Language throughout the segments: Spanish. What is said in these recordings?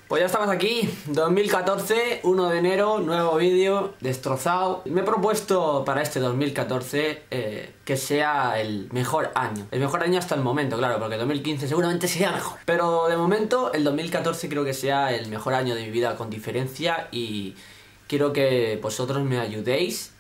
Pues ya estamos aquí, 2014, 1 de enero, nuevo vídeo, destrozado. Me he propuesto para este 2014 que sea el mejor año. El mejor año hasta el momento, claro, porque 2015 seguramente sea mejor. Pero de momento el 2014 creo que sea el mejor año de mi vida con diferencia y quiero que vosotros me ayudéis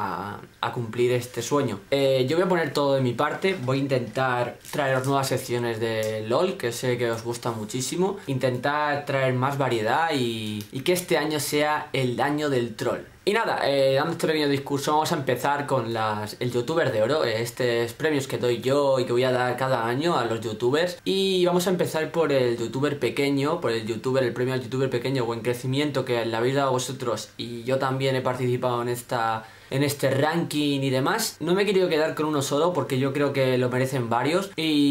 a cumplir este sueño. Yo voy a poner todo de mi parte, voy a intentar traeros nuevas secciones de LOL, que sé que os gusta muchísimo, intentar traer más variedad y que este año sea el año del troll. Y nada, dando este pequeño discurso, vamos a empezar con el youtuber de oro, estos premios que doy yo y que voy a dar cada año a los youtubers. Y vamos a empezar por el youtuber pequeño, por el premio al youtuber pequeño o en crecimiento que le habéis dado a vosotros, y yo también he participado en este ranking y demás. No me he querido quedar con uno solo porque yo creo que lo merecen varios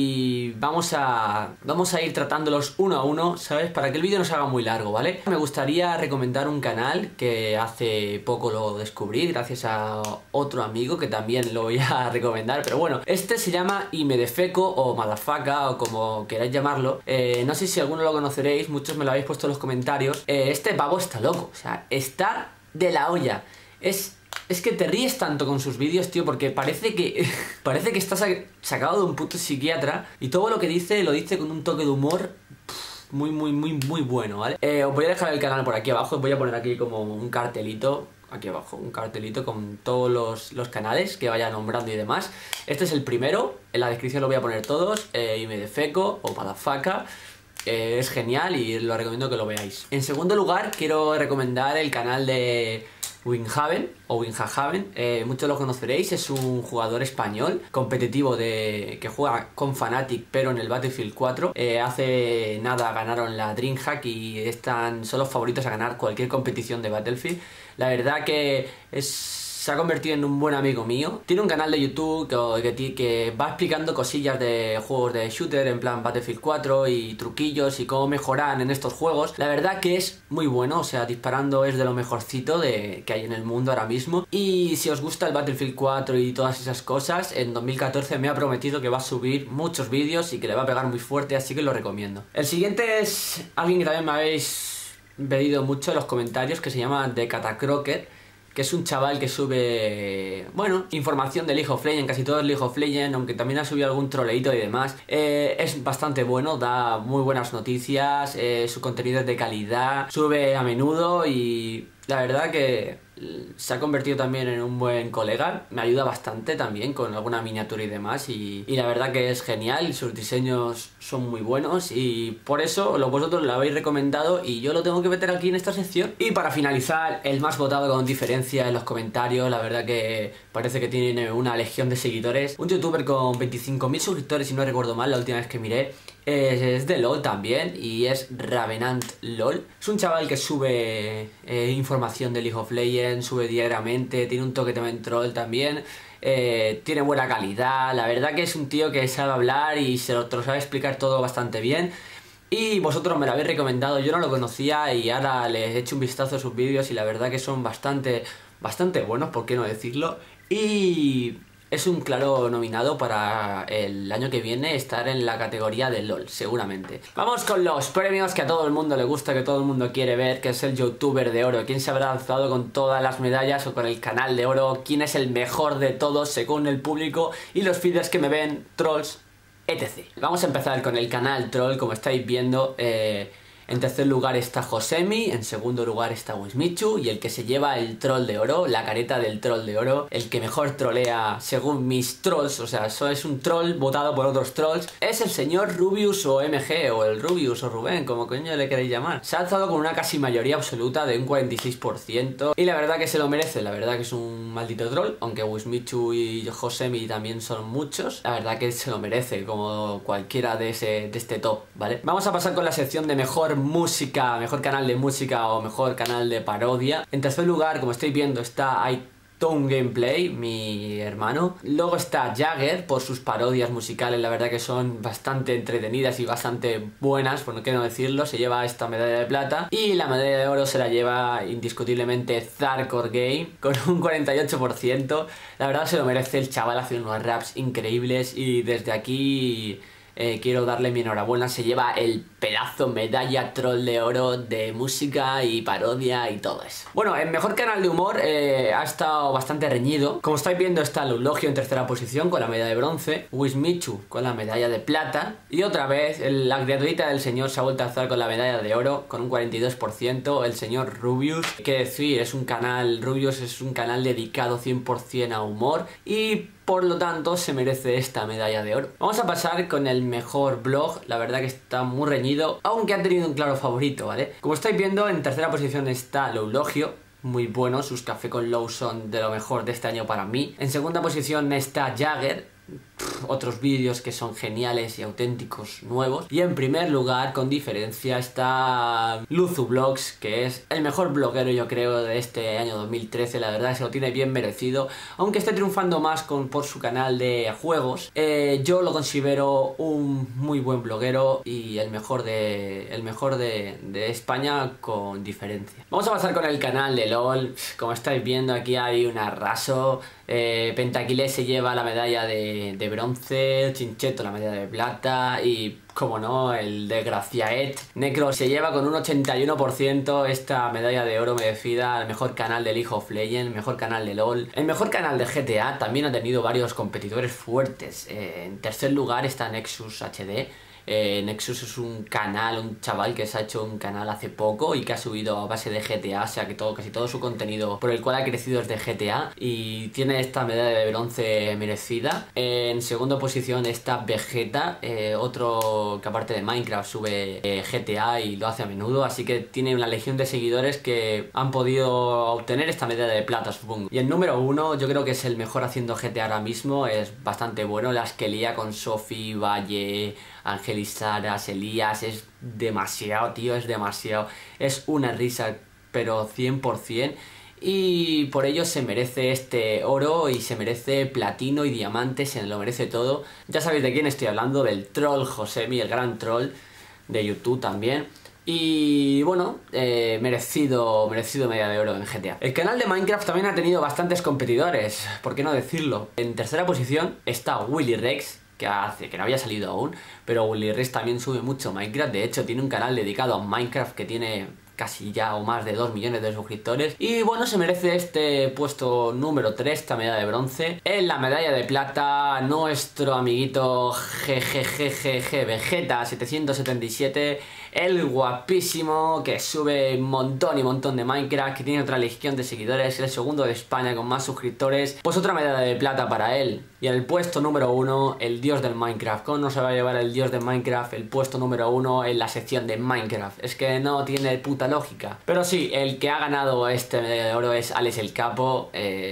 y vamos a ir tratándolos uno a uno, ¿sabes? Para que el vídeo no se haga muy largo, ¿vale? Me gustaría recomendar un canal que hace poco lo descubrí gracias a otro amigo que también lo voy a recomendar, pero bueno, este se llama Imedefeco o Madafaka o como queráis llamarlo. No sé si alguno lo conoceréis, muchos me lo habéis puesto en los comentarios. Este pavo está loco, o sea, está de la olla. Es que te ríes tanto con sus vídeos, tío, porque parece que está sacado de un puto psiquiatra y todo lo que dice lo dice con un toque de humor muy bueno, ¿vale? Os voy a dejar el canal por aquí abajo, os voy a poner aquí como un cartelito, aquí abajo, un cartelito con todos los canales que vaya nombrando y demás. Este es el primero, en la descripción lo voy a poner todos, Imedefeco o Madafaka. Es genial y lo recomiendo que lo veáis. En segundo lugar, quiero recomendar el canal de Winhaven o Winhaven, muchos lo conoceréis, es un jugador español competitivo que juega con Fnatic pero en el Battlefield 4. Hace nada ganaron la DreamHack y son los favoritos a ganar cualquier competición de Battlefield. La verdad que se ha convertido en un buen amigo mío. Tiene un canal de YouTube que va explicando cosillas de juegos de shooter en plan Battlefield 4 y truquillos y cómo mejorar en estos juegos. La verdad que es muy bueno, o sea, disparando es de lo mejorcito que hay en el mundo ahora mismo. Y si os gusta el Battlefield 4 y todas esas cosas, en 2014 me ha prometido que va a subir muchos vídeos y que le va a pegar muy fuerte, así que lo recomiendo. El siguiente es alguien que también me habéis pedido mucho en los comentarios, que se llama The Catacroker, que es un chaval que sube, bueno, información de League of Legends, casi todo es League of Legends, aunque también ha subido algún troleito y demás. Es bastante bueno, da muy buenas noticias, su contenido es de calidad, sube a menudo y la verdad que se ha convertido también en un buen colega, me ayuda bastante también con alguna miniatura y demás y la verdad que es genial, sus diseños son muy buenos y por eso vosotros lo habéis recomendado y yo lo tengo que meter aquí en esta sección. Y para finalizar, el más votado con diferencia en los comentarios, la verdad que parece que tiene una legión de seguidores, un youtuber con 25.000 suscriptores si no recuerdo mal la última vez que miré. Es de LOL también y es Ravenant LOL. Es un chaval que sube información de League of Legends, sube diariamente, tiene un toque también troll también, tiene buena calidad. La verdad que es un tío que sabe hablar y te lo sabe explicar todo bastante bien. Y vosotros me lo habéis recomendado, yo no lo conocía y ahora les he hecho un vistazo a sus vídeos y la verdad que son bastante buenos, por qué no decirlo. Y es un claro nominado para el año que viene estar en la categoría de LOL, seguramente. Vamos con los premios que a todo el mundo le gusta, que todo el mundo quiere ver, que es el youtuber de oro. ¿Quién se habrá alzado con todas las medallas o con el canal de oro? ¿Quién es el mejor de todos según el público y los feeders que me ven, trolls, etc? Vamos a empezar con el canal troll, como estáis viendo. En tercer lugar está Josemi, en segundo lugar está Wismichu y el que se lleva el troll de oro, la careta del troll de oro, el que mejor trolea según mis trolls, o sea, eso es un troll votado por otros trolls, es el señor Rubius o MG o el Rubius o Rubén, como coño le queréis llamar. Se ha alzado con una casi mayoría absoluta de un 46% y la verdad que se lo merece, la verdad que es un maldito troll, aunque Wismichu y Josemi también son muchos, la verdad que se lo merece como cualquiera de este top, ¿vale? Vamos a pasar con la sección de mejor música, mejor canal de música o mejor canal de parodia. En tercer lugar, como estáis viendo, está iTone Gameplay, mi hermano. Luego está Jagger por sus parodias musicales, la verdad que son bastante entretenidas y bastante buenas, por qué no decirlo. Se lleva esta medalla de plata y la medalla de oro se la lleva indiscutiblemente Zarkor Game con un 48%. La verdad se lo merece, el chaval hace unos raps increíbles y desde aquí quiero darle mi enhorabuena. Se lleva el pedazo medalla troll de oro de música y parodia y todo eso. Bueno, el mejor canal de humor ha estado bastante reñido. Como estáis viendo, está Eulogio en tercera posición con la medalla de bronce, Wismichu con la medalla de plata y otra vez la criaturita del señor se ha vuelto a alzar con la medalla de oro con un 42%, el señor Rubius. Que decir, Rubius es un canal dedicado 100% a humor y por lo tanto se merece esta medalla de oro. Vamos a pasar con el mejor blog. La verdad que está muy reñido, aunque ha tenido un claro favorito, ¿vale? Como estáis viendo, en tercera posición está Eulogio, muy bueno, sus café con Low son de lo mejor de este año para mí. En segunda posición está Jagger, otros vídeos que son geniales y auténticos nuevos. Y en primer lugar, con diferencia, está LuzuVlogs, que es el mejor bloguero, yo creo, de este año 2013. La verdad se lo tiene bien merecido, aunque esté triunfando más por su canal de juegos. Yo lo considero un muy buen bloguero y el mejor de España con diferencia. Vamos a pasar con el canal de LOL. Como estáis viendo, aquí hay un arraso. Pentakiles se lleva la medalla de bronce, Chincheto la medalla de plata y, como no, el Desgraciaet Necro se lleva con un 81% esta medalla de oro merecida al mejor canal de League of Legends, mejor canal de LOL. El mejor canal de GTA también ha tenido varios competidores fuertes. En tercer lugar está Nexus HD. Nexus es un chaval que se ha hecho un canal hace poco y que ha subido a base de GTA, o sea que casi todo su contenido por el cual ha crecido es de GTA y tiene esta medalla de bronce merecida. En segunda posición está Vegeta, otro que aparte de Minecraft sube GTA y lo hace a menudo, así que tiene una legión de seguidores que han podido obtener esta medalla de plata, supongo. Y el número uno, yo creo que es el mejor haciendo GTA ahora mismo, es bastante bueno, las que lía con Sophie, Valle, Angelisaras, Elías, es demasiado, tío, es demasiado. Es una risa, pero 100%. Y por ello se merece este oro y se merece platino y diamante, se lo merece todo. Ya sabéis de quién estoy hablando, del troll Josemi, el gran troll de YouTube también. Y bueno, merecido medalla de oro en GTA. El canal de Minecraft también ha tenido bastantes competidores, ¿por qué no decirlo? En tercera posición está Willy Rex, que no había salido aún, pero Willy Rex también sube mucho Minecraft. De hecho tiene un canal dedicado a Minecraft que tiene casi ya o más de 2 millones de suscriptores. Y bueno, se merece este puesto número 3, esta medalla de bronce. En la medalla de plata, nuestro amiguito Vegeta 777, el guapísimo que sube un montón y montón de Minecraft, que tiene otra legión de seguidores, el segundo de España con más suscriptores. Pues otra medalla de plata para él. Y en el puesto número 1, el dios del Minecraft. ¿Cómo no se va a llevar el dios del Minecraft el puesto número 1 en la sección de Minecraft? Es que no tiene puta lógica. Pero sí, el que ha ganado este medalla de oro es Alex el Capo.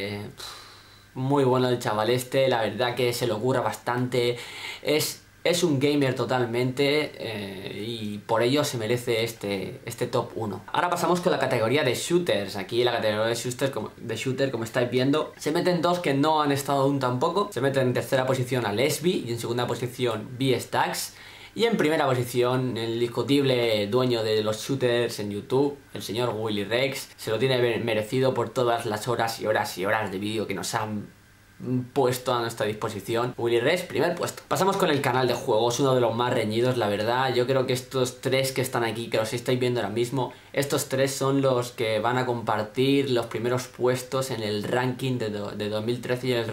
Muy bueno el chaval este, la verdad que se lo ocurra bastante. Es un gamer totalmente y por ello se merece este top 1. Ahora pasamos con la categoría de shooters. Aquí en la categoría de shooter, como estáis viendo, se meten dos que no han estado aún tampoco. Se meten en tercera posición a Lesbi y en segunda posición B-Stacks. Y en primera posición, el discutible dueño de los shooters en YouTube, el señor Willy Rex. Se lo tiene merecido por todas las horas y horas y horas de vídeo que nos han puesto a nuestra disposición. Willy Rex, primer puesto. Pasamos con el canal de juegos, uno de los más reñidos, la verdad. Yo creo que estos tres que están aquí, que los estáis viendo ahora mismo, estos tres son los que van a compartir los primeros puestos en el ranking de 2013 y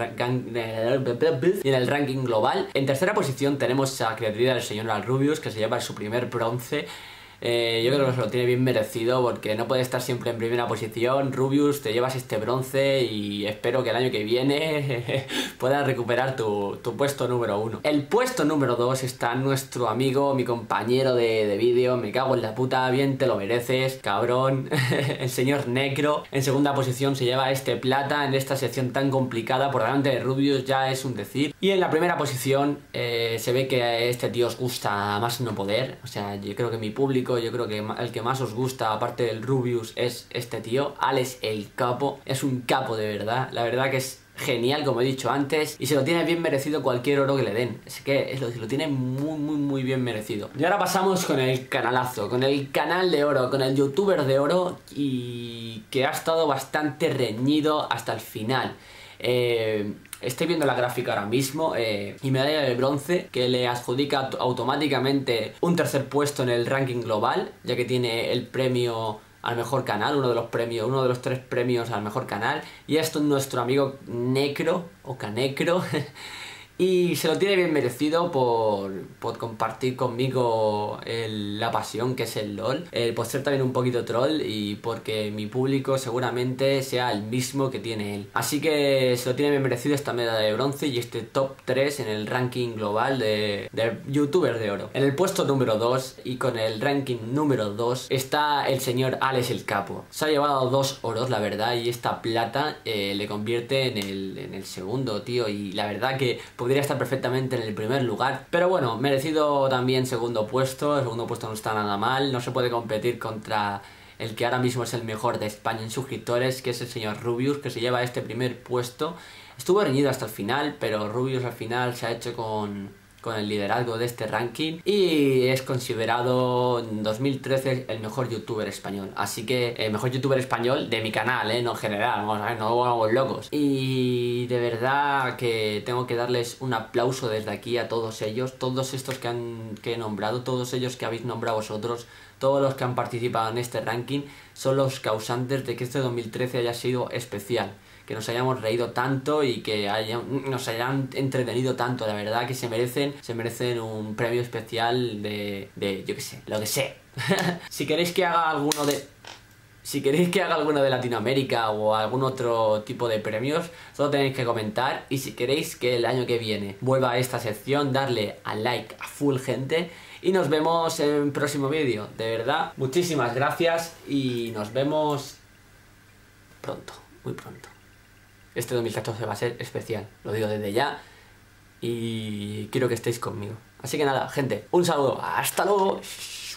en el ranking global. En tercera posición tenemos a criatura del señor Rubius, que se lleva su primer bronce. Yo creo que se lo tiene bien merecido porque no puede estar siempre en primera posición. Rubius, te llevas este bronce y espero que el año que viene puedas recuperar tu puesto número 1. El puesto número 2 está nuestro amigo, mi compañero de vídeo, me cago en la puta, bien te lo mereces, cabrón, el señor Necro. En segunda posición se lleva este plata en esta sección tan complicada, por delante de Rubius, ya es un decir. Y en la primera posición se ve que a este tío os gusta más no poder, o sea, yo creo que mi público, yo creo que el que más os gusta, aparte del Rubius, es este tío, Alex el Capo. Es un capo de verdad, la verdad que es genial, como he dicho antes, y se lo tiene bien merecido cualquier oro que le den. Es que se lo tiene muy bien merecido. Y ahora pasamos con el canalazo, con el canal de oro, con el youtuber de oro, y que ha estado bastante reñido hasta el final. estoy viendo la gráfica ahora mismo y medalla de bronce que le adjudica automáticamente un tercer puesto en el ranking global, ya que tiene el premio al mejor canal, uno de los 3 premios al mejor canal, y esto es nuestro amigo Necro o Canecro y se lo tiene bien merecido por compartir conmigo la pasión que es el LOL, por ser también un poquito troll y porque mi público seguramente sea el mismo que tiene él. Así que se lo tiene bien merecido esta medalla de bronce y este top 3 en el ranking global de youtubers de oro. En el puesto número 2 y con el ranking número 2 está el señor Alex el Capo. Se ha llevado 2 oros, la verdad, y esta plata le convierte en el segundo, tío, y la verdad que podría estar perfectamente en el primer lugar, pero bueno, merecido también segundo puesto. El segundo puesto no está nada mal, no se puede competir contra el que ahora mismo es el mejor de España en suscriptores, que es el señor Rubius, que se lleva este primer puesto. Estuvo reñido hasta el final, pero Rubius al final se ha hecho con el liderazgo de este ranking y es considerado en 2013 el mejor youtuber español. Así que el mejor youtuber español de mi canal, no en general, vamos a ver, no vamos locos. Y de verdad que tengo que darles un aplauso desde aquí a todos ellos, todos estos que he nombrado, todos ellos que habéis nombrado vosotros, todos los que han participado en este ranking, son los causantes de que este 2013 haya sido especial, que nos hayamos reído tanto y que nos hayan entretenido tanto. La verdad que se merecen un premio especial de yo qué sé, lo que sé. Si queréis que haga alguno de Latinoamérica o algún otro tipo de premios, solo tenéis que comentar. Y si queréis que el año que viene vuelva a esta sección, darle al like a full, gente. Y nos vemos en el próximo vídeo. De verdad, muchísimas gracias y nos vemos pronto, muy pronto. Este 2014 va a ser especial, lo digo desde ya y quiero que estéis conmigo. Así que nada, gente, un saludo, hasta luego.